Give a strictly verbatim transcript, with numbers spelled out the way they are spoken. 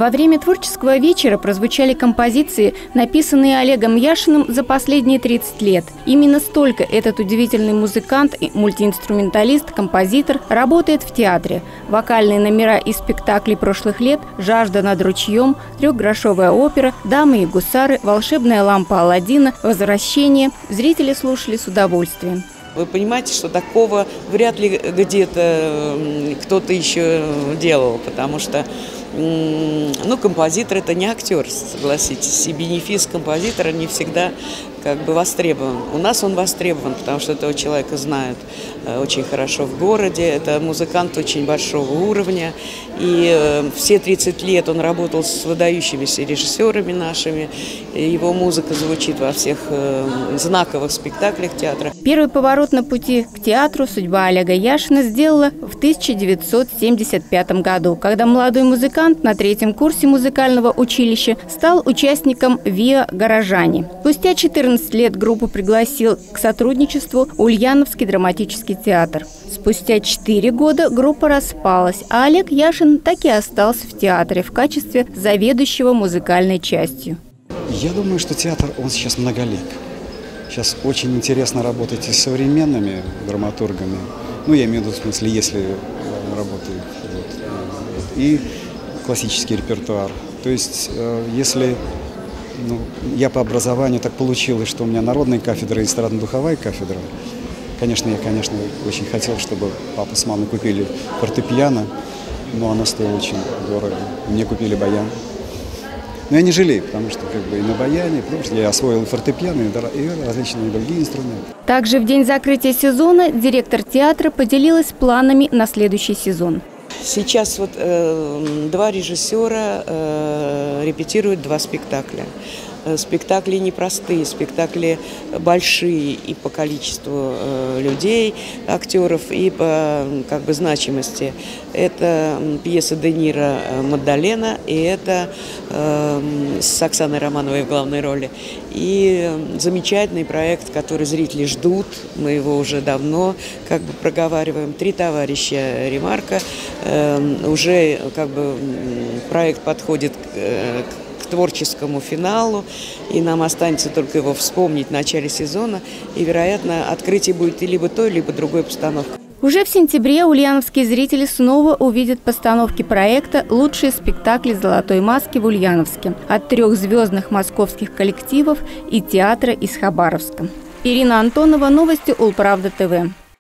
Во время творческого вечера прозвучали композиции, написанные Олегом Яшиным за последние тридцать лет. Именно столько этот удивительный музыкант, мультиинструменталист, композитор работает в театре. Вокальные номера из спектаклей прошлых лет «Жажда над ручьем», «Трехгрошовая опера», «Дамы и гусары», «Волшебная лампа Аладдина», «Возвращение» зрители слушали с удовольствием. Вы понимаете, что такого вряд ли где-то кто-то еще делал, потому что ну, композитор – это не актер, согласитесь, и бенефис композитора не всегда как бы востребован. У нас он востребован, потому что этого человека знают очень хорошо в городе, это музыкант очень большого уровня, и все тридцать лет он работал с выдающимися режиссерами нашими, его музыка звучит во всех знаковых спектаклях театра. Первый поворот на пути к театру судьба Олега Яшина сделала в тысяча девятьсот семьдесят пятом году, когда молодой музыкант на третьем курсе музыкального училища стал участником ВИА «Горожане». Спустя четырнадцать лет группу пригласил к сотрудничеству Ульяновский драматический театр. Спустя четыре года группа распалась, а Олег Яшин так и остался в театре в качестве заведующего музыкальной частью. Я думаю, что театр, он сейчас многолик. Сейчас очень интересно работать и с современными драматургами, ну, я имею в виду, в смысле, если работают, вот, и классический репертуар. То есть, если ну, я по образованию так получилось, что у меня народная кафедра и эстрадно-духовая кафедра, конечно, я, конечно, очень хотел, чтобы папа с мамой купили фортепиано, но оно стоило очень дорого. Мне купили баян. Но я не жалею, потому что как бы и на баяне, потому что я освоил фортепиано и различные другие инструменты. Также в день закрытия сезона директор театра поделилась планами на следующий сезон. Сейчас вот э, два режиссера э, репетируют два спектакля. Спектакли непростые, спектакли большие и по количеству э, людей, актеров, и по как бы значимости. Это пьеса Де Ниро «Маддалена», и это э, с Оксаной Романовой в главной роли. И замечательный проект, который зрители ждут, мы его уже давно как бы проговариваем. «Три товарища Ремарка». Э, уже как бы проект подходит к, к творческому финалу, и нам останется только его вспомнить в начале сезона, и, вероятно, открытие будет либо той, либо другой постановкой. Уже в сентябре ульяновские зрители снова увидят постановки проекта «Лучшие спектакли «Золотой маски» в Ульяновске» от трех звездных московских коллективов и театра из Хабаровска. Ирина Антонова, новости Улправда ТВ.